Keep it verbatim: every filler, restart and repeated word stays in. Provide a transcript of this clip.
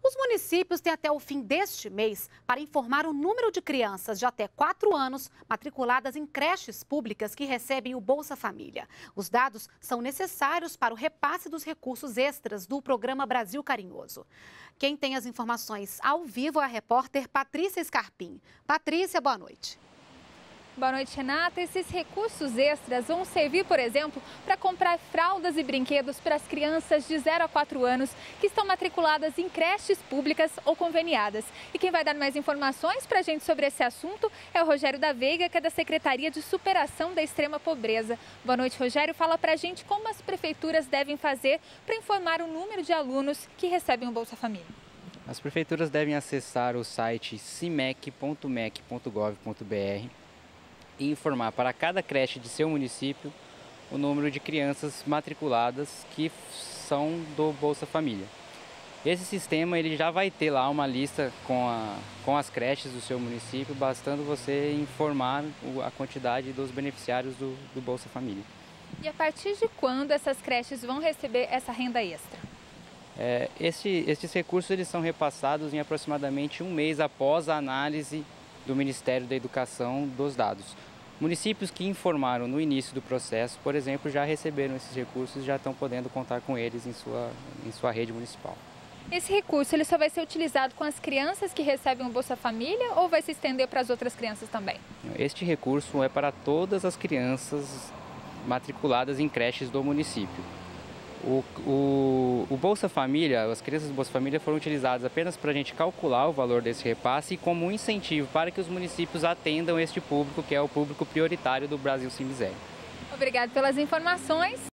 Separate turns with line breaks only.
Os municípios têm até o fim deste mês para informar o número de crianças de até quatro anos matriculadas em creches públicas que recebem o Bolsa Família. Os dados são necessários para o repasse dos recursos extras do Programa Brasil Carinhoso. Quem tem as informações ao vivo é a repórter Patrícia Scarpim. Patrícia, boa noite.
Boa noite, Renata. Esses recursos extras vão servir, por exemplo, para comprar fraldas e brinquedos para as crianças de zero a quatro anos que estão matriculadas em creches públicas ou conveniadas. E quem vai dar mais informações para a gente sobre esse assunto é o Rogério da Veiga, que é da Secretaria de Superação da Extrema Pobreza. Boa noite, Rogério. Fala para a gente como as prefeituras devem fazer para informar o número de alunos que recebem o Bolsa Família.
As prefeituras devem acessar o site cimec ponto mec ponto gov ponto br e informar para cada creche de seu município o número de crianças matriculadas que são do Bolsa Família. Esse sistema ele já vai ter lá uma lista com, a, com as creches do seu município, bastando você informar a quantidade dos beneficiários do, do Bolsa Família.
E a partir de quando essas creches vão receber essa renda extra?
É, este, estes recursos eles são repassados em aproximadamente um mês após a análise do Ministério da Educação dos dados. Municípios que informaram no início do processo, por exemplo, já receberam esses recursos e já estão podendo contar com eles em sua, em sua rede municipal.
Esse recurso ele só vai ser utilizado com as crianças que recebem o Bolsa Família ou vai se estender para as outras crianças também?
Este recurso é para todas as crianças matriculadas em creches do município. O, o, o Bolsa Família, as crianças do Bolsa Família foram utilizadas apenas para a gente calcular o valor desse repasse e como um incentivo para que os municípios atendam este público, que é o público prioritário do Brasil Sem Miséria.
Obrigada pelas informações.